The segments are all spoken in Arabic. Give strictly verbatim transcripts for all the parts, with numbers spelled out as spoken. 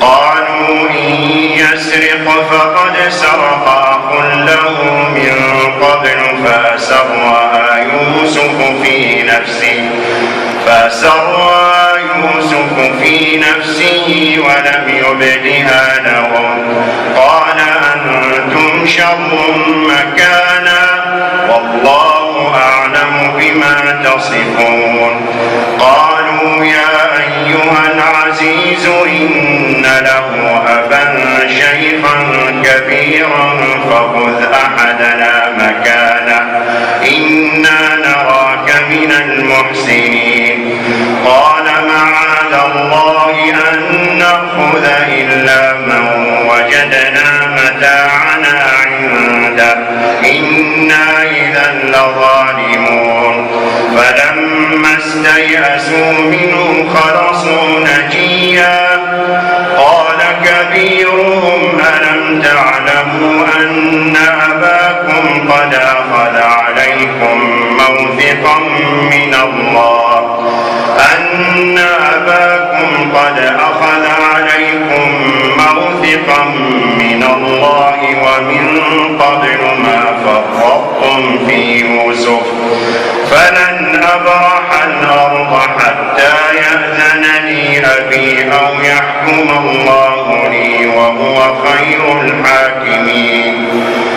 قالوا إن يسرق فقد سرق أخ له من قبل فأسرها يوسف في نفسه فأسرها يوسف في نفسه ولم يبدها لهم قال أنتم شر مكانا والله أعلم بما تصفون. قالوا يا أيها العزيز إن له أبا شيخا كبيرا فخذ أحدنا مكانه إنا نراك من المحسنين. قال معاذ الله أن نأخذ إلا من وجدنا متاعنا عنده إنا إذا لظالمون. فلما استيئسوا منه خلصوا نجيا قال كبيرهم ألم تعلموا أن أباكم قد أخذ عليكم موثقا من الله أن أباكم قد أخذ عليكم موثقا من الله ومن قبل ما فرطتم في يوسف فلن أبرح الأرض حتى يأذن لي أبي أو يحكم الله لي وهو خير الحاكمين.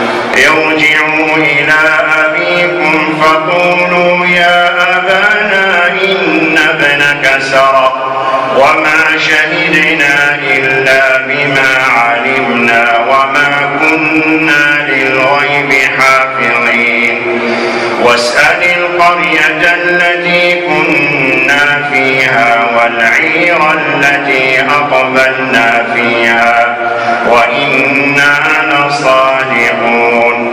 ارجعوا إلى أبيكم فقولوا يا أبانا إن ابنك سرق وما شهدنا إلا بما علمنا وما كنا للغيب حافظين. واسأل القرية التي كنا فيها والعير التي أقبلنا فيها وإنا لصادقون.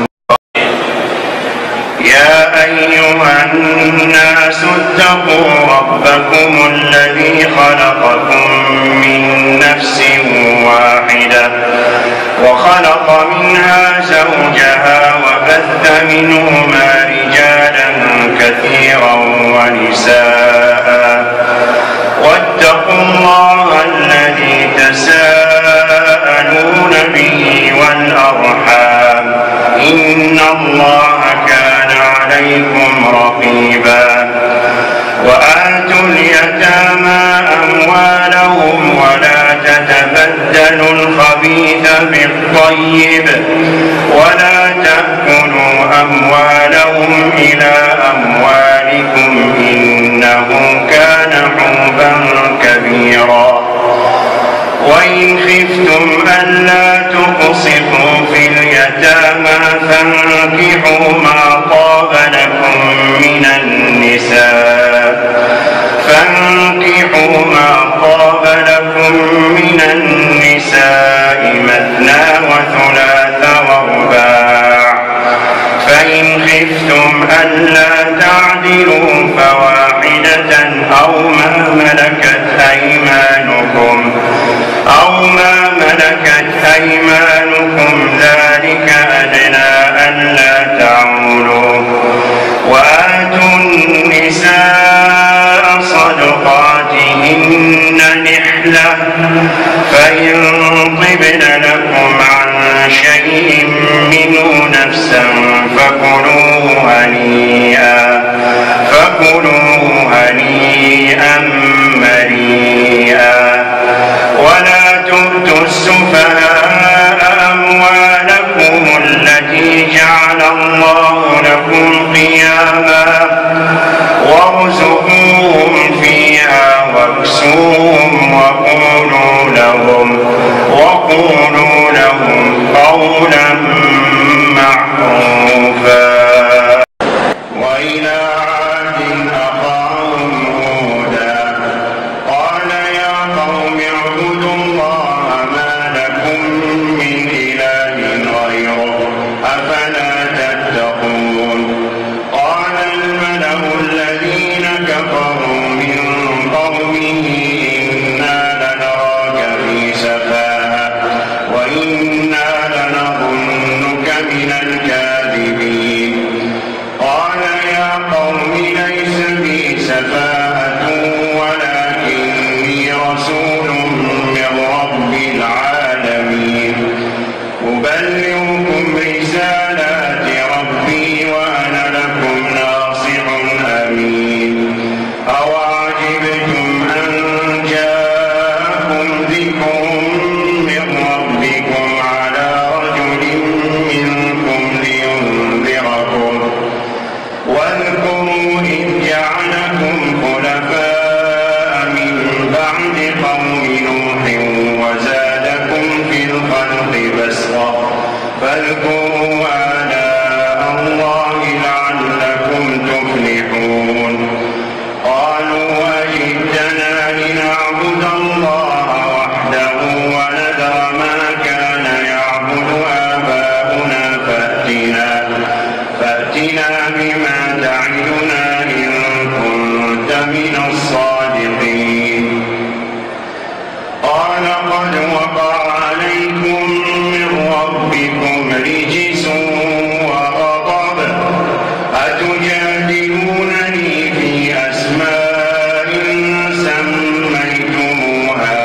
يا أيها الناس اتقوا ربكم الذي خلقكم من نفس واحدة وخلق منها زوجها وبث منهما رجالا كثيرا ونساء واتقوا الله الذي تساءلون به والأرحام إن الله كان عليكم رقيبا. وآتوا اليتامى أموالهم ولا تتبدلوا الخبيث بالطيب ولا تأكلوا أموالهم إلى أموالكم إنه كان حوبا كبيرا. وإن خفتم ألا تقسطوا في اليتامى فانكحوا ما طاب لكم من النساء فانكحوا ما طاب لكم من النساء مثنى وثلاث ورباع فإن خفتم ألا تعدلوا فواحدة أو ما ملكت أيمانكم أو ما ملكت أيمانكم ذلك أدنى ألا تعولوا. وآتوا النساء صدقاتهن نحلة فإن طبن لكم عن شيء منه نفسا فكلوه هنيئا فكلوه هنيئا مريئا. ولا تؤتوا السفهاء أموالكم التي جعل الله لكم قياما وارزقوهم فيها واكسوهم وقولوا لهم وقولوا لهم قولا معروفا. وإلى عاد أخاهم هودا قال يا قوم اعبدوا الله ما لكم من إله غيره أفلا تتقون. قال عليكم من ربكم على رجل منكم لينذركم واذكروا إذ جعلكم خلفاء من بعد قوم نوح وزادكم في الخلق بسطة فاذكروا آلاء الله لعلكم تفلحون. قالوا أجئتنا لنعبد الله وحده ونذر ما كان يعبد آباؤنا فأتنا فأتنا بما تعدنا إن كنت من الصادقين. قال قد وقع عليكم من ربكم رجس وغضب أتجادلونني في أسماء سميتموها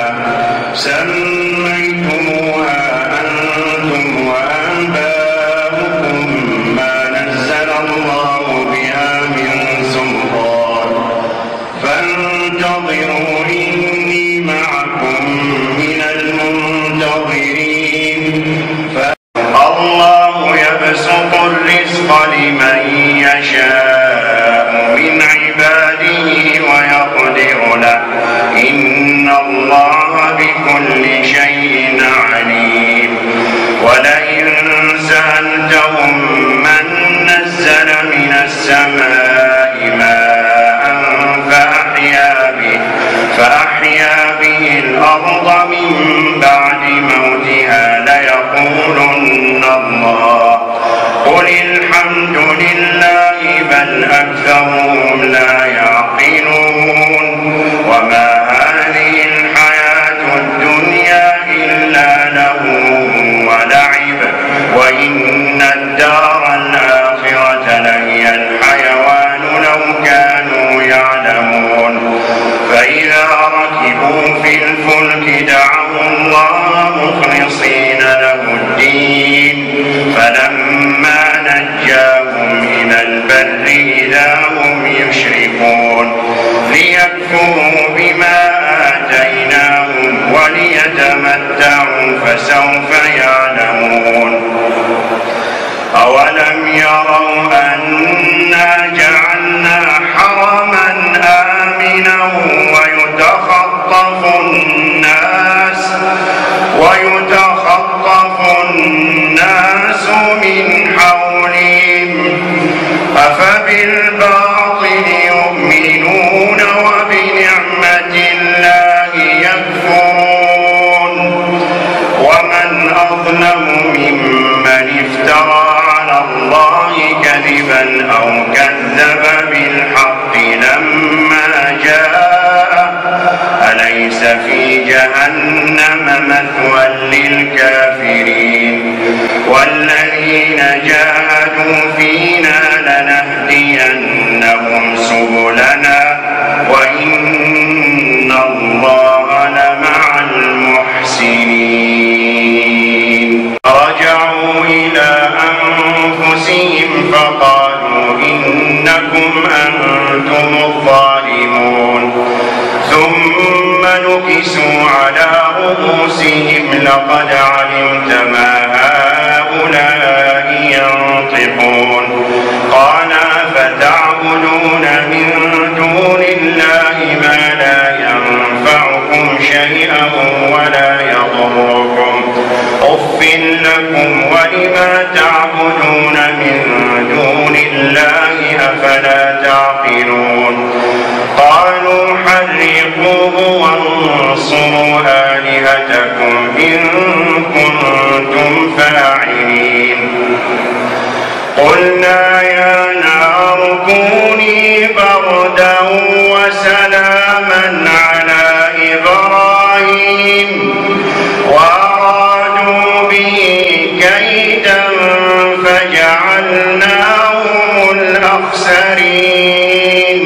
سميتموها أنتم وآباؤكم ما نزل الله بها من سلطان فانتظروا إني معكم من المنتظرين. الله يبسط الرزق لمن يشاء من عباده ويقدر له إن الله بكل شيء عليم. ولئن سألتهم من نزل من السماء ماء فأحيا به فأحيا به الأرض من بعد موتها ليقولن الله قل الحمد لله بل أكثرهم لا يعقلون. وما هذه الحياة الدنيا إلا لهو ولعب وإن الدار الآخرة لهي الحيوان لو كانوا يعلمون. فإذا ركبوا في الفلك دعوا الله مخلصين له الدين فلما نجاهم إلى البر إذا هم يشركون ليكفروا بما آتيناهم وليتمتعوا فسوف يعلمون. أولم يروا أنا جعلنا حرما آمنا ويتخطف الناس ويتخطف الناس من حولهم أفبالباطل يؤمنون وبنعمة الله يكفرون. ومن أظلم ممن افترى على الله كذبا أو كذب بالحق لما جاءه أليس في جهنم مثوى للكافرين. والذين جاهدوا فينا لنهدينهم سبلنا وإن الله لمع المحسنين. رجعوا إلى أنفسهم فقالوا إنكم أنتم الظالمون ثم نكسوا على رؤوسهم لقد علمت ما هؤلاء ينطقون. قال فتعبدون من دون الله ما لا ينفعكم شيئا ولا يضركم أف لكم ولما تعبدون من دون الله أفلا تعقلون. قالوا حرقوه وانصروا آلهتكم إن كنتم فاعلين. قلنا يا نار كوني بردا وسلاما على إبراهيم وأرادوا به كيدا فجعلناهم الأخسرين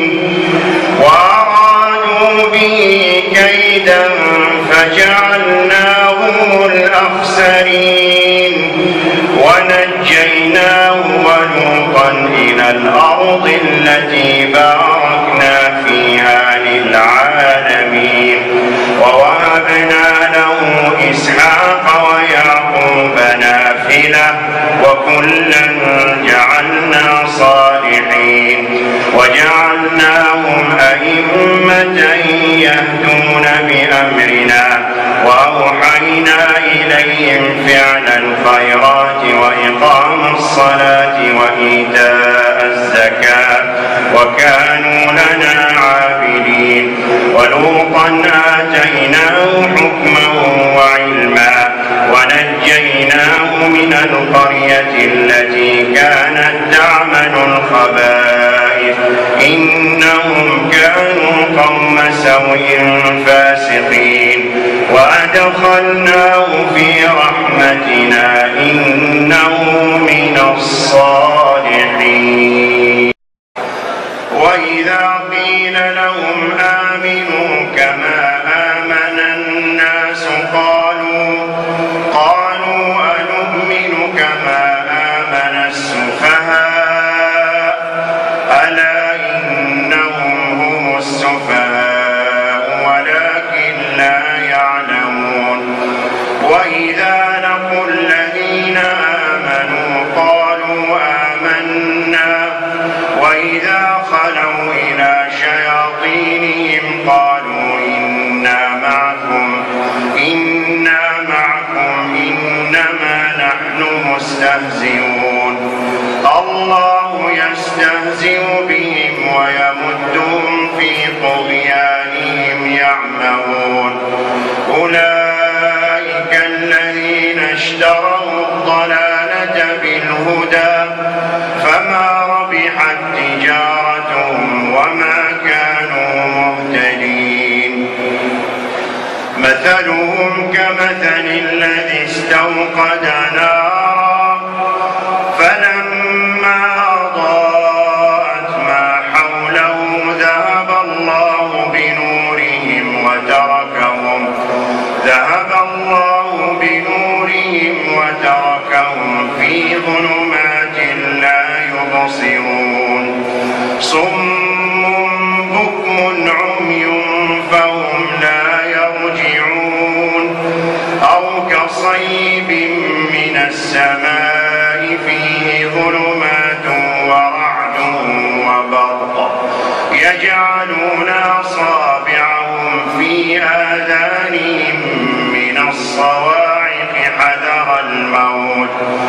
وأرادوا به كيدا فجعلناهم الأخسرين ونجيناه ولوطا إلى الأرض التي باركنا فيها للعالمين ووهبنا له وكلا جعلنا صالحين وجعلناهم أئمة يهدون بأمرنا وأوحينا إليهم فعل الخيرات وإقام الصلاة وإيتاء الزكاة وكانوا لنا عابدين ولوطا آتيناه حكما وعلما ونجيناه من القرية التي كانت تعمل الخبائث إنهم كانوا قوم سوء فاسقين وأدخلناه في رحمتنا إنه من الصالحين. وإذا قيل لهم آمنوا كما آمن الناس قالوا قالوا أنؤمن كما آمن السفهاء ألا إنهم هم السفهاء ولكن لا يعلمون. وإذا لقوا الذين آمنوا قالوا آمنا وإذا خلوا إلى شياطينهم قالوا إنا معكم إنا معكم إنما نحن مستهزئون الله يستهزئ بهم ويمدهم في طغيانهم يعمهون أولئك الذين اشتروا الضلالة بالهدى فما ربحت تجارتهم وما كانوا مهتدين. مثلهم كمثل الذي استوقد نارا فلما أضاءت ما حوله ذهب الله بنورهم وتركهم ذهب الله بنورهم وتركهم في ظلمات لا يبصرون صم بكم عمي فهم لا يرجعون أو كصيب من السماء فيه ظلمات ورعد وبرق يجعلون أصابعهم في آذانهم من الصواعق حذر الموت